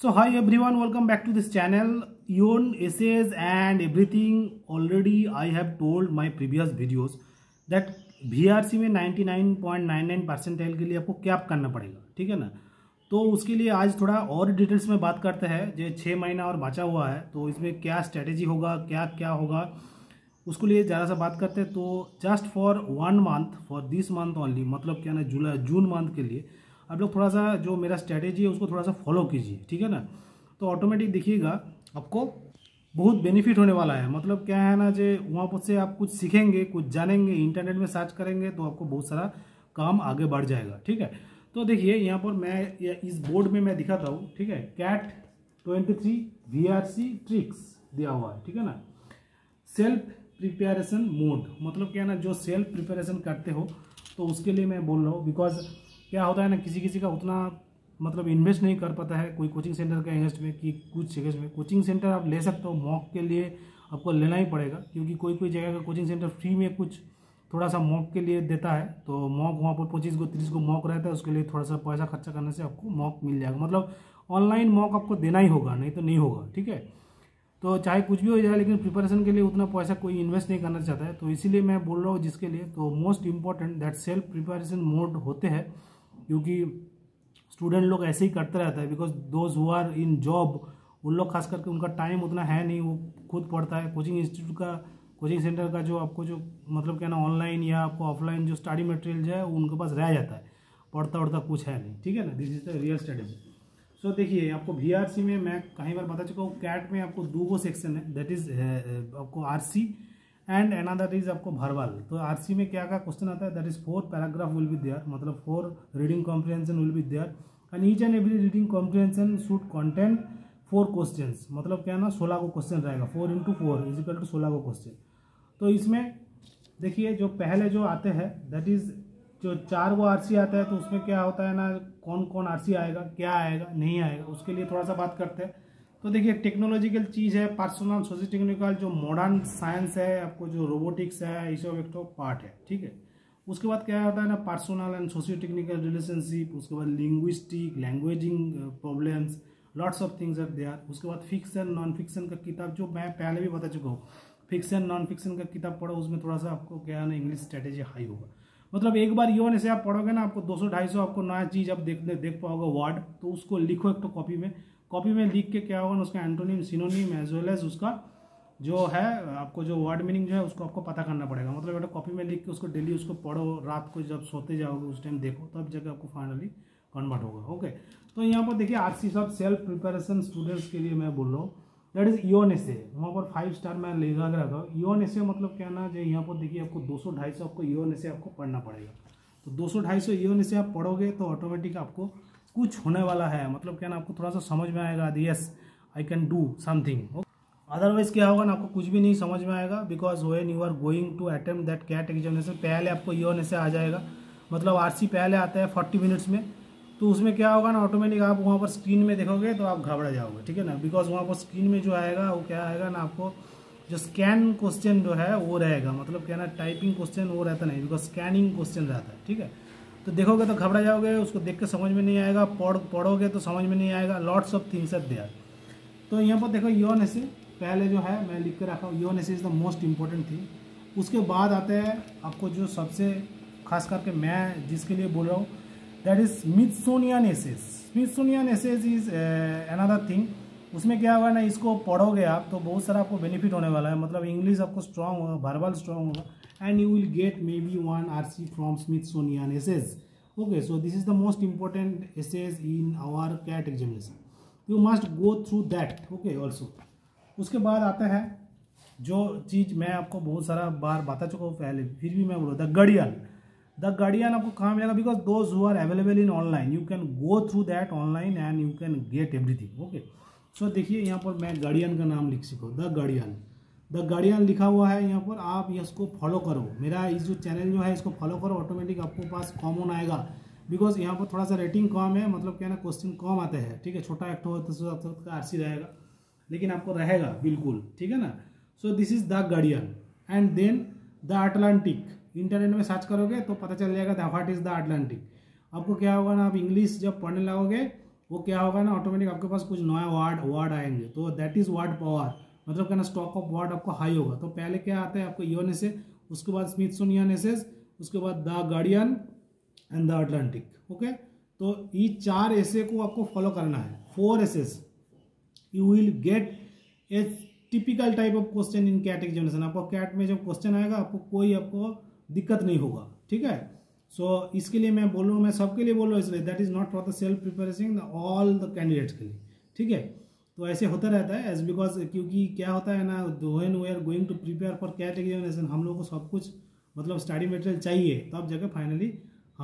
So hi everyone, welcome back to this channel. Ion essays and everything already I have told my previous videos that VRC में 99.99 percentile के लिए आपको क्या करना पड़ेगा, ठीक है ना। तो उसके लिए आज थोड़ा और डिटेल्स में बात करते हैं। जो 6 महीना और बचा हुआ है तो इसमें क्या स्ट्रेटेजी होगा, क्या क्या होगा, उसको लिए ज़्यादा सा बात करते हैं। तो just for 1 month, for this month only, मतलब क्या ना जून मंथ के लिए आप लोग थोड़ा सा जो मेरा स्ट्रेटेजी है उसको थोड़ा सा फॉलो कीजिए, ठीक है ना। तो ऑटोमेटिक देखिएगा आपको बहुत बेनिफिट होने वाला है। मतलब क्या है ना, जो वहाँ पर से आप कुछ सीखेंगे, कुछ जानेंगे, इंटरनेट में सर्च करेंगे तो आपको बहुत सारा काम आगे बढ़ जाएगा, ठीक है। तो देखिए यहाँ पर मैं इस बोर्ड में मैं दिखाता हूँ, ठीक है। कैट 23 VRC ट्रिक्स दिया हुआ है, ठीक है ना। सेल्फ प्रिपरेशन मोड, मतलब क्या है ना, जो सेल्फ प्रिपरेशन करते हो तो उसके लिए मैं बोल रहा हूँ। बिकॉज क्या होता है ना, किसी का उतना मतलब इन्वेस्ट नहीं कर पाता है कोई कोचिंग सेंटर का इन्वेस्ट में कि कुछ जगह में कोचिंग सेंटर आप ले सकते हो, मॉक के लिए आपको लेना ही पड़ेगा। क्योंकि कोई जगह का कोचिंग सेंटर फ्री में कुछ थोड़ा सा मॉक के लिए देता है। तो मॉक वहाँ पर 25 को 30 को मॉक रहता है, उसके लिए थोड़ा सा पैसा खर्चा करने से आपको मॉक मिल जाएगा। मतलब ऑनलाइन मॉक आपको देना ही होगा, नहीं तो नहीं होगा, ठीक है। तो चाहे कुछ भी हो जाए, लेकिन प्रिपरेशन के लिए उतना पैसा कोई इन्वेस्ट नहीं करना चाहता है। तो इसीलिए मैं बोल रहा हूँ जिसके लिए तो most important that self preparation mode होते हैं। क्योंकि स्टूडेंट लोग ऐसे ही करते रहता है। Because those who are in job, उन लोग खास करके उनका टाइम उतना है नहीं, वो खुद पढ़ता है। कोचिंग इंस्टीट्यूट का, कोचिंग सेंटर का जो आपको जो मतलब क्या ना ऑनलाइन या आपको ऑफलाइन जो स्टडी मटेरियल जो है वो उनके पास रह जाता है, पढ़ता उड़ता कुछ है नहीं, ठीक है ना। This is the real strategy. So देखिए आपको VRC में मैं कई बार बता चुका हूँ, कैट में आपको 2 सेक्शन है, दैट इज आपको RC एंड अनदर इज आपको वर्बल। तो RC में क्या क्वेश्चन आता है, that is 4 paragraph will be there, मतलब 4 reading comprehension will be there and each and every reading comprehension should contain 4 questions. मतलब क्या ना 16 को क्वेश्चन रहेगा, 4 × 4 इज इक्वल टू 16 को क्वेश्चन। तो इसमें देखिए जो पहले जो आते हैं दैट इज जो 4 को RC आता है, तो उसमें क्या होता है ना, कौन कौन RC आएगा, क्या आएगा, नहीं आएगा, उसके लिए थोड़ा सा बात करते हैं। तो देखिए टेक्नोलॉजिकल चीज़ है, पर्सनल सोशो टेक्निकल जो मॉडर्न साइंस है, आपको जो रोबोटिक्स है, ये सब एक तो पार्ट है, ठीक है। उसके बाद क्या होता है ना, personal and socio technical relationship, उसके बाद linguistic languaging problems, lots of things are there. उसके बाद फिक्शन नॉन फिक्शन का किताब जो मैं पहले भी बता चुका हूँ, फिक्शन नॉन फिक्शन का किताब पढ़ो, उसमें थोड़ा सा आपको क्या है ना इंग्लिश स्ट्रेटेजी हाई होगा। मतलब एक बार यून ऐसे आप पढ़ोगे ना, आपको 200-250 आपको नया चीज़ आप देख पाओगे वर्ड, तो उसको लिखो एक तो कॉपी में लिख के क्या होगा ना, उसका antonym synonym as well as उसका जो है आपको जो वर्ड मीनिंग जो है उसको आपको पता करना पड़ेगा। मतलब बेटा कॉपी में लिख के उसको डेली उसको पढ़ो, रात को जब सोते जाओगे उस टाइम देखो, तब जगह आपको फाइनली कन्वर्ट होगा, ओके। तो यहाँ पर देखिए RC सब सेल्फ प्रिपरेशन स्टूडेंट्स के लिए मैं बोल रहा हूँ, दैट इज इयोन एसे। वहाँ पर 5 स्टार मैं लगा के रखा हूँ। इयोन एसे मतलब क्या ना, जो यहाँ पर देखिए आपको 200-250 आपको इयोन एसे आपको पढ़ना पड़ेगा। तो 200-250 इयोन एसे आप पढ़ोगे तो ऑटोमेटिक आपको कुछ होने वाला है। मतलब क्या ना आपको थोड़ा सा समझ में आएगा, yes I can do something. Otherwise क्या होगा ना, आपको कुछ भी नहीं समझ में आएगा। Because when you are going to attempt that CAT examination, पहले आपको इयोन एसे आ जाएगा। मतलब RC पहले आता है 40 मिनट्स में। तो उसमें क्या होगा ना, ऑटोमेटिक आप वहाँ पर स्क्रीन में देखोगे तो आप घबरा जाओगे, ठीक है ना। बिकॉज वहाँ पर स्क्रीन में जो आएगा वो क्या आएगा ना, आपको जो स्कैन क्वेश्चन जो है वो रहेगा। मतलब क्या ना टाइपिंग क्वेश्चन वो रहता नहीं, बिकॉज स्कैनिंग क्वेश्चन रहता है, ठीक है। तो देखोगे तो घबरा जाओगे, उसको देख के समझ में नहीं आएगा, पढ़ोगे तो समझ में नहीं आएगा, lots of things are there. तो यहाँ पर देखो इयोन एसे पहले जो है मैं लिख के रखा हूँ, Aeon essay is the most important thing. उसके बाद आते हैं आपको जो सबसे खास करके मैं जिसके लिए बोल रहा हूँ, that is Smithsonian essays. Smithsonian essays is another thing. उसमें क्या होगा ना, इसको पढ़ोगे आप तो बहुत सारा आपको बेनिफिट होने वाला है। मतलब इंग्लिश आपको स्ट्रांग होगा, वर्बल स्ट्रांग होगा and you will get maybe 1 RC from Smithsonian essays, okay. So this is the most important essays in our CAT examination, you must go through that, okay also. उसके बाद आता है जो चीज़ मैं आपको बहुत सारा बार बता चुका हूँ पहले, फिर भी मैं बोलूँ द गार्डियन आपको कहाँ मिलेगा। Because those who are available in online, you can go through that online and you can get everything, okay. So देखिए यहाँ पर मैं गार्डियन का नाम लिख सको, द गार्डियन लिखा हुआ है यहाँ पर। आप इसको फॉलो करो, मेरा इस जो चैनल जो है इसको फॉलो करो, ऑटोमेटिक आपको पास कॉमन आएगा। बिकॉज यहाँ पर थोड़ा सा रेटिंग कम है, मतलब क्या ना क्वेश्चन कम आते हैं, ठीक है। छोटा एक तो RC रहेगा, लेकिन आपको रहेगा बिल्कुल, ठीक है ना। So this is the Guardian and then the Atlantic. Internet में सर्च करोगे तो पता चल जाएगा व्हाट इज द अटलांटिक। आपको क्या होगा ना, आप इंग्लिश जब पढ़ने लगोगे वो क्या होगा ना, ऑटोमेटिक आपके पास कुछ नया वर्ड आएंगे, तो दैट इज वर्ड पावर, मतलब क्या ना स्टॉक ऑफ वर्ड आपको हाई होगा। तो पहले क्या आता है आपको इयोन एसे, उसके बाद स्मिथसोनियन एसेज, उसके बाद the Guardian and the Atlantic. Okay, तो ये 4 एसे को आपको फॉलो करना है, 4 essays. You will get a typical type of question in CAT examination. आपको कैट में जब क्वेश्चन आएगा आपको कोई दिक्कत नहीं होगा, ठीक है। सो इसके लिए मैं बोल रहा हूँ, मैं सबके लिए बोल रहा हूँ, इसलिए that is not for the self preparation, all the candidates के लिए, ठीक है। तो ऐसे होता रहता है एज बिकॉज, क्योंकि क्या होता है ना, when we are going to prepare for CAT examination, हम लोग को सब कुछ मतलब स्टडी मटेरियल चाहिए, तब जगह फाइनली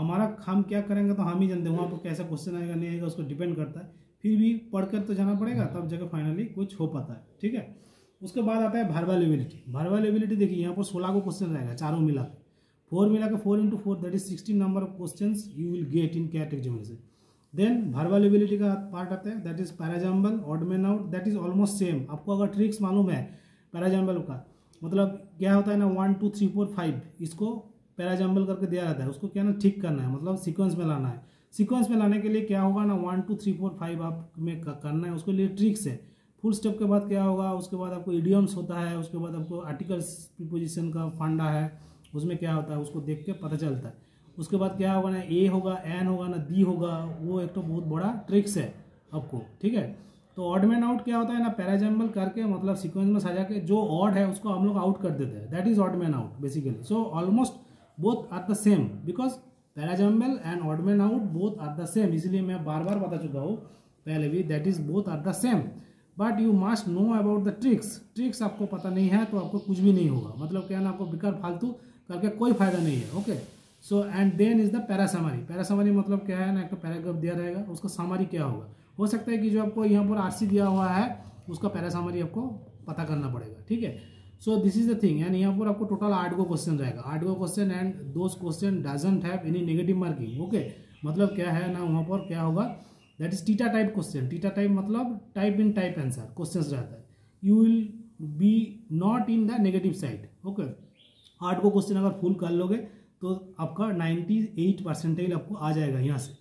हम क्या करेंगे तो हम ही जानते हैं, वहाँ पर कैसा क्वेश्चन आएगा नहीं आएगा उसको डिपेंड करता है, फिर भी पढ़कर तो जाना पड़ेगा, तब जगह फाइनली कुछ हो पाता है, ठीक है। उसके बाद आता है वर्बल एबिलिटी। वर्बल एबिलिटी देखिए यहाँ पर 16 को क्वेश्चन रहेगा, चारों मिला के 4 मिला के 4 into 4 that is 16 number of questions you will get in CAT examination. Then verbal ability का पार्ट आता है that is parajumble, odd man out, that is almost same. आपको अगर ट्रिक्स मालूम है पैराजम्बल का, मतलब क्या होता है ना 1 2 3 4 5 इसको पैराजम्बल करके दिया जाता है, उसको क्या ना ठीक करना है, मतलब सीक्वेंस में लाना है। सीक्वेंस में लाने के लिए क्या होगा ना 1 2 3 4 5 आप में करना है, उसके लिए ट्रिक्स है। फुल स्टेप के बाद क्या होगा, उसके बाद आपको इडियम्स होता है, उसके बाद आपको आर्टिकल्स प्रीपोजिशन का फंडा है, उसमें क्या होता है उसको देख के पता चलता है। उसके बाद क्या होगा ना ए होगा, एन होगा ना दी होगा, वो एक तो बहुत बड़ा ट्रिक्स है आपको, ठीक है। तो ऑड मैन आउट क्या होता है ना, पैराजम्बल करके मतलब सीक्वेंस में सजा के जो ऑड है उसको हम लोग आउट कर देते हैं, that is odd man out basically. So almost both are the same, because parajumble and odd man out both are the same, इसलिए मैं बार बार बता चुका हूँ पहले भी, that is both are the same, but you must know about the tricks. Tricks आपको पता नहीं है तो आपको कुछ भी नहीं होगा, मतलब क्या ना आपको बेकार फालतू करके कोई फायदा नहीं है, okay. So and then is the parasummary. Parasummary मतलब क्या है ना, एक तो पैराग्राफ दिया रहेगा, उसका समरी क्या होगा, हो सकता है कि जो आपको यहाँ पर आरसी दिया हुआ है उसका पैरासमरी आपको पता करना पड़ेगा, ठीक है। So this is the thing, and यहाँ पर आपको टोटल 8 गो क्वेश्चन रहेगा, 8 गो question, and those question doesn't have any negative marking, okay. मतलब क्या है ना वहाँ पर क्या होगा, that is TITA type question. TITA type मतलब type in type answer question रहता है, you will be not in the negative side, okay. 8 को क्वेश्चन अगर फुल कर लोगे तो आपका 98 परसेंटाइल आपको आ जाएगा यहाँ से,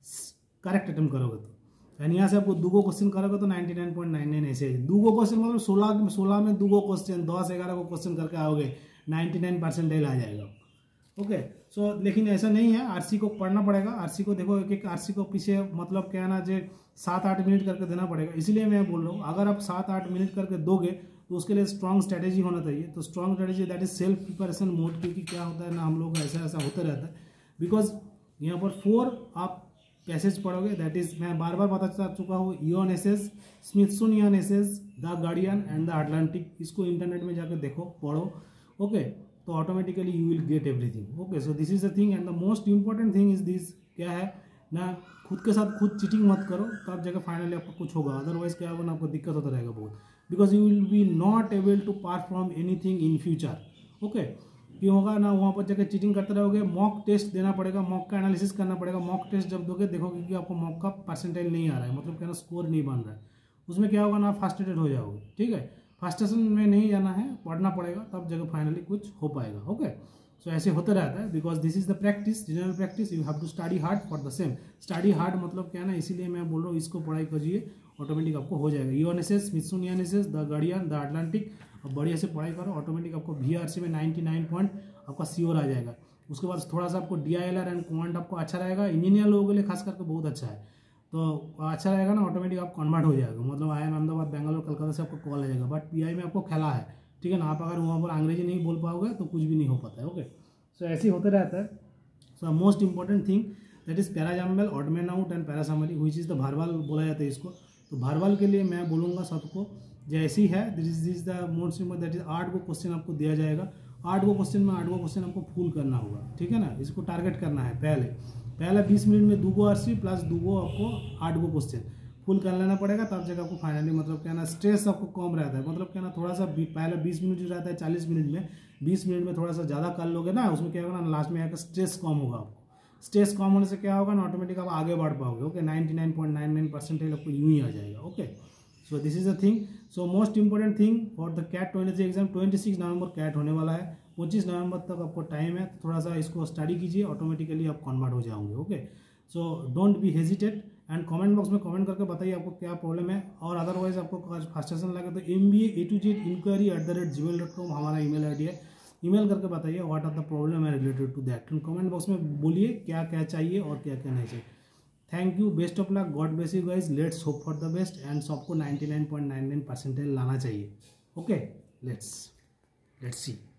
करेक्ट अटेम्प्ट करोगे तो। एंड यहाँ से आपको 2 गो क्वेश्चन करोगे तो 99.99 ऐसे। 2 गो क्वेश्चन मतलब 16 में 2 गो क्वेश्चन, 10-11 को क्वेश्चन करके आओगे 99 परसेंटाइल आ जाएगा, ओके। सो लेकिन ऐसा नहीं है, आरसी को पढ़ना पड़ेगा। आरसी को देखो, एक एक आरसी को पीछे मतलब क्या ना जो 7-8 मिनट करके देना पड़ेगा, इसलिए मैं बोल रहा हूँ अगर आप 7-8 मिनट करके दोगे तो उसके लिए स्ट्रॉन्ग स्ट्रेटेजी होना चाहिए। तो strong strategy that is self preparation mode, क्योंकि क्या होता है ना हम लोग ऐसा होता रहता है, बिकॉज यहाँ पर 4 आप पैसेज पढ़ोगे, दैट इज मैं बार बार बता चुका हूँ, Aeon essays, Smithsonian essays, the Guardian and the Atlantic. इसको इंटरनेट में जाकर देखो, पढ़ो, ओके। तो automatically you will get everything, okay. So this is the thing, and the most important thing is this, क्या है ना, खुद के साथ खुद चीटिंग मत करो, तब जगह फाइनली आपको कुछ होगा, अदरवाइज क्या होगा ना आपको दिक्कत होता रहेगा बहुत, because you will be not able to perform anything in future, okay. क्यों होगा ना, वहाँ पर जाकर चीटिंग करते रहोगे, मॉक टेस्ट देना पड़ेगा, मॉक का एनालिसिस करना पड़ेगा। मॉक टेस्ट जब दोगे देखोगे कि आपको मॉक का परसेंटाइल नहीं आ रहा है, मतलब क्या ना स्कोर नहीं बन रहा है, उसमें क्या होगा ना आप फ्रस्ट्रेटेड हो जाओगे, ठीक है। फ्रस्ट्रेशन में नहीं जाना है, पढ़ना पड़ेगा, तब जगह फाइनली कुछ हो पाएगा, ओके। सो ऐसे होता रहता है, because this is the practice, general practice, you have to study hard for the same. Study hard मतलब क्या ना, इसीलिए मैं बोल रहा हूँ इसको पढ़ाई करिए, ऑटोमेटिक आपको हो जाएगा। Aeon essays, Smithsonian essays, the Guardian, the Atlantic, अब बढ़िया से पढ़ाई करो, ऑटोमेटिक आपको VRC में 99 पॉइंट आपका श्योर आ जाएगा। उसके बाद थोड़ा सा आपको DILR एंड क्वांट आपको अच्छा रहेगा, इंजीनियर लोगों के लिए खास करके बहुत अच्छा है, तो अच्छा रहेगा ना, ऑटोमेटिक आप कन्वर्ट हो जाएगा, मतलब IIM अहमदाबाद, बेंगलोर, कलकत्ता से आपको कॉल आ जाएगा। बट PI में आपको खेला है, ठीक है ना, आप अगर वहाँ पर अंग्रेजी नहीं बोल पाओगे तो कुछ भी नहीं हो पाता है, ओके। सो ऐसे ही होता रहता है। So most important thing that is parajumble, odd man out and parasummary, which is the verbal बोला जाता है इसको। तो वर्बल के लिए मैं बोलूँगा सबको जैसे ही है, this is the most important, that is 8 को क्वेश्चन आपको दिया जाएगा, 8 को क्वेश्चन में 8 को क्वेश्चन आपको फुल करना होगा, ठीक है ना। इसको टारगेट करना है, पहला 20 मिनट में 2 गो आरसी प्लस 2 गो आपको 8 गो क्वेश्चन फुल कर लेना पड़ेगा, तब जगह आपको फाइनली मतलब क्या ना स्ट्रेस आपको कम रहता है, मतलब क्या ना थोड़ा सा पहले 20 मिनट जो रहता है 40 मिनट में, 20 मिनट में थोड़ा सा ज़्यादा कर लोगे ना, उसमें क्या होगा ना लास्ट में आकर स्ट्रेस कम होगा आपको। स्ट्रेस कम होने से क्या होगा ना, ऑटोमेटिक आप आगे बढ़ पाओगे, ओके। 99.99 परसेंटाइल आपको यूँ ही आ जाएगा, okay. So this is the thing. So most important thing for the CAT 23 exam, 26 November CAT होने वाला है, 25 नवंबर तक आपको टाइम है, थोड़ा सा इसको स्टडी कीजिए, ऑटोमेटिकली आप कन्वर्ट हो जाओगे, okay. So don't be hesitate and comment box में कमेंट करके बताइए आपको क्या प्रॉब्लम है। और अदरवाइज आपको फ्रस्ट्रेशन लगे तो mba2z@gmail.com हमारा ईमेल आईडी है, ईमेल करके बताइए व्हाट आर द प्रॉब्लम है related to that. Comment box में बोलिए क्या क्या चाहिए और क्या क्या नहीं चाहिए। Thank you, best of luck, God bless you guys, let's hope for the best and सबको 99.99 परसेंटाइल लाना चाहिए। Okay, let's C.